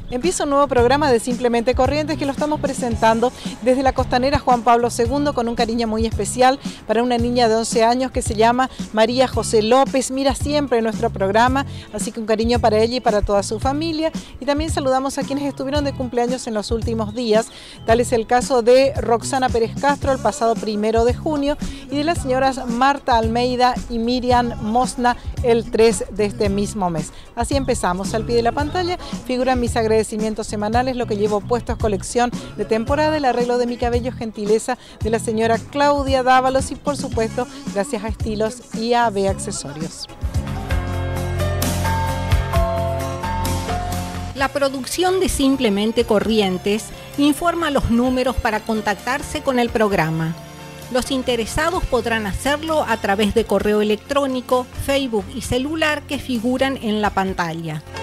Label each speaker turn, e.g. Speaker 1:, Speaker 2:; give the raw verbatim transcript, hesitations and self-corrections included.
Speaker 1: Empieza un nuevo programa de Simplemente Corrientes que lo estamos presentando desde la Costanera Juan Pablo segundo con un cariño muy especial para una niña de once años que se llama María José López. Mira siempre nuestro programa, así que un cariño para ella y para toda su familia. Y también saludamos a quienes estuvieron de cumpleaños en los últimos días. Tal es el caso de Roxana Pérez Castro el pasado primero de junio y de las señoras Marta Almeida y Miriam Mosna el tres de este mismo mes. Así empezamos. Al pie de la pantalla figuran mis agradecimientos semanales, lo que llevo puesto es colección de temporada, el arreglo de mi cabello, gentileza de la señora Claudia Dávalos y por supuesto gracias a Estilos y a A B Accesorios.
Speaker 2: La producción de Simplemente Corrientes informa los números para contactarse con el programa. Los interesados podrán hacerlo a través de correo electrónico, Facebook y celular que figuran en la pantalla.